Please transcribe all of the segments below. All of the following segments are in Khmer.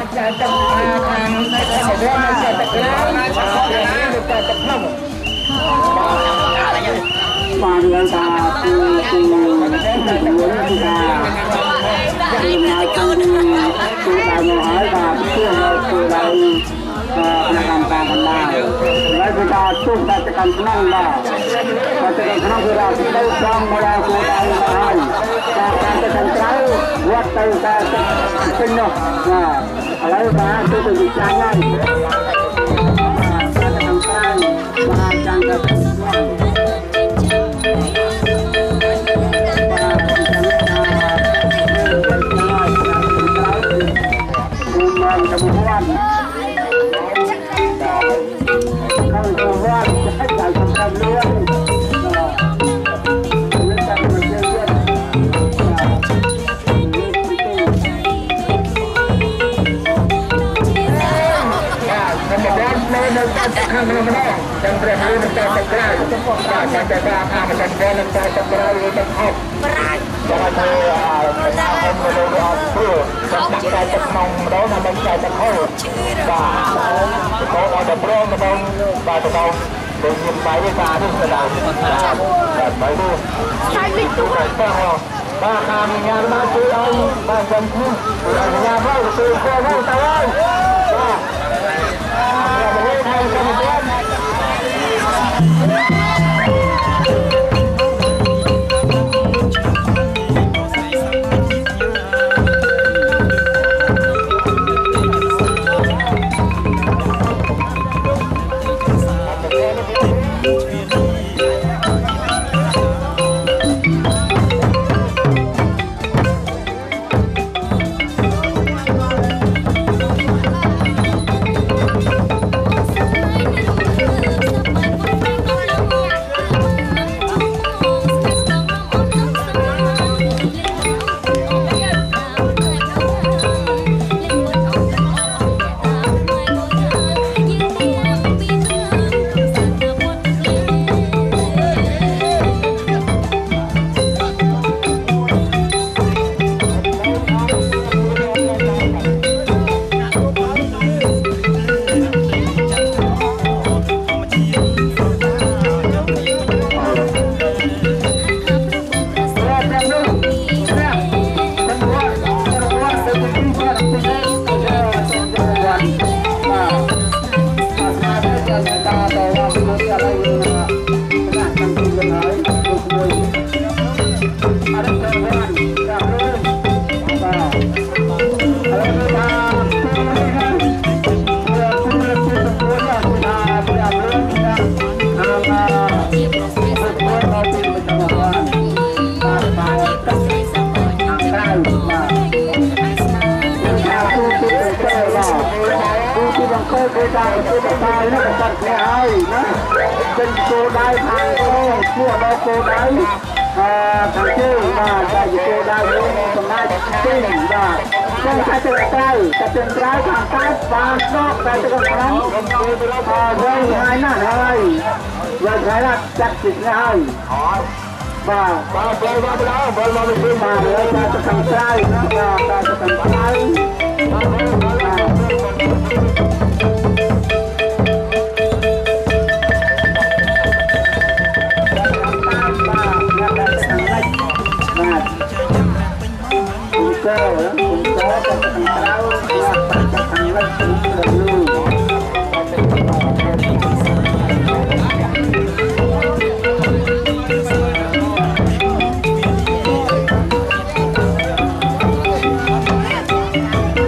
Hãy subscribe cho kênh Ghiền Mì Gõ để không bỏ lỡ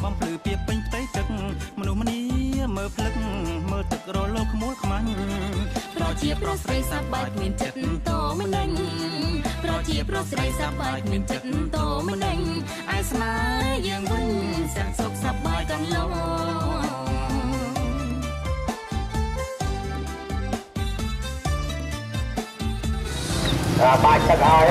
បំភ្លឺពីពេញផ្ទៃទឹកមនុស្សម្នាមើលភ្លឹកមើលទឹករលកខ្មួលខ្មាញ់ប្រជាប្រុសស្រីសប្បាយគ្មានចិត្តតមិនដេញប្រជាប្រុសស្រីសប្បាយគ្មានចិត្តតមិនដេញឯស្នេហ៍យើងវិញសែនសុខសប្បាយកន្លងបាច់ទឹកហើយ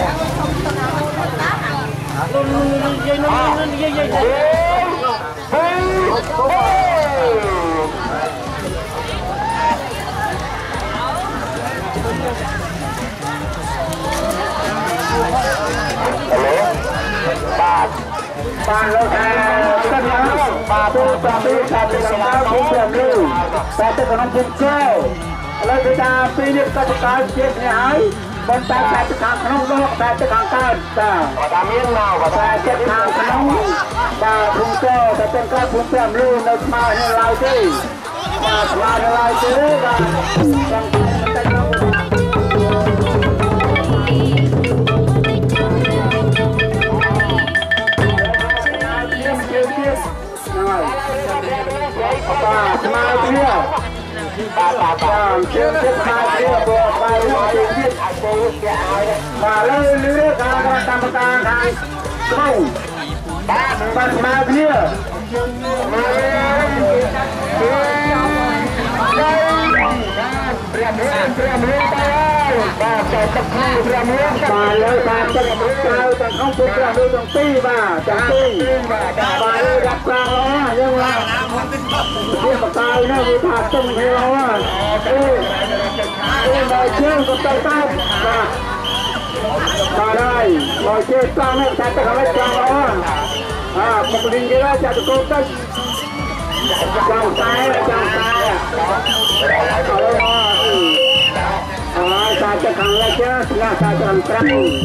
បាទលោកទឹកណាបាទទូតាពីតាពីខាងភូមិព្រំលឺតែទឹកក្នុងភូមិកែឥឡូវគេថាពីនេះកសិកម្មជាគ្នាហើយប៉ុន្តែតែទឹកខាងក្នុងលោកតែទឹកខាងកើតតាបាទមានមកតែទឹកខាងក្នុងបាទភូមិកែតែទឹកខាងភូមិព្រំលឺនៅស្មារតីឡើយទេបាទស្មារតីឡើយទេបាទចាំតែក្នុងបាទស្មារតីបាទជាស្មារតីរបស់បាយរបស់ជាតិបាទលើការកម្មការខាងក្នុងបាទស្មារតីព្រះមេតាបាទតែទឹកក្នុងព្រះមេតាបាទលើការទឹកក្រៅទាំងក្នុងពុទ្ធព្រះមេទាំងពីរបាទទាំងពីរបាទលើរាប់ប្រាំងយើងបាទវាបកាយណាវាថាទឹកហេឡអូមកជើងក៏ទៅតាមបាទបាទហើយមកជើងតាមតែទឹកហើយចាំមុខលីងគេចាក់ទៅកូនទៅចាំតែសាច់ខាងលើចាស្លាសាច់ខាងក្រៅ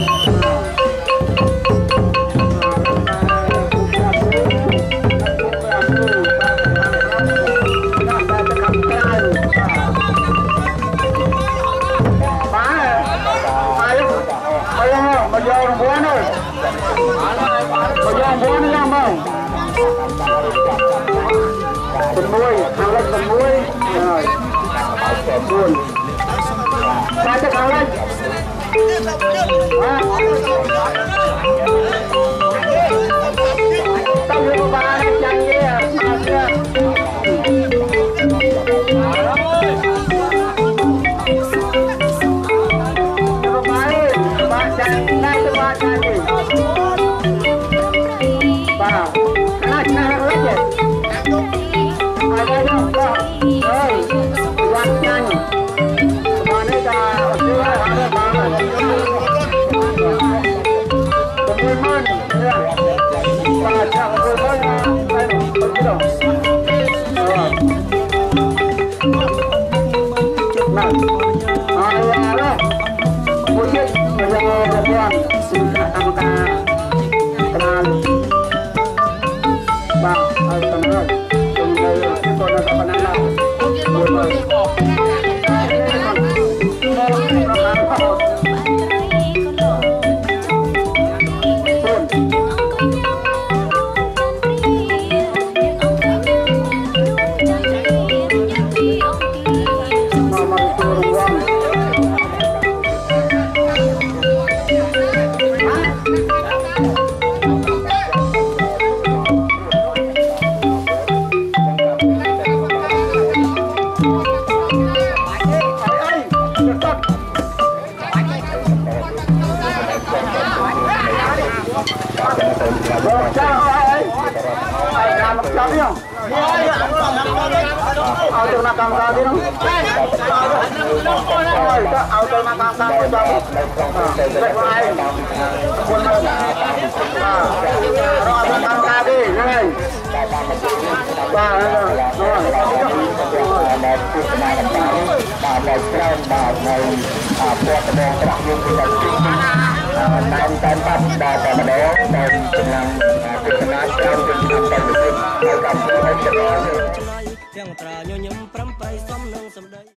មកយករង្វាន់នេះមកយករង្វាន់នេះយ៉ាងម៉េច6ខាងលើ6ហើយ4តែខាងលើต้องอยู่บ้านจังเงี้ยมาเชื่อเอาตัวมาकामการดิน้องเอาตัวมาकामการไปจับไปไว้คนเราเอามาकामการดิเลยบ้าแล้วแบบพุทธนาการบาปแบบกล้าบาปในปวดแดงกระยุงกระจุกน้ำการปัดบาปแต่มาเด้อในกำลังพุทธนาการจนทำแต่สุดในการที่ให้เจริญទាំងត្រាញញឹមប្រំប្រៃសំនឹងសម្ដី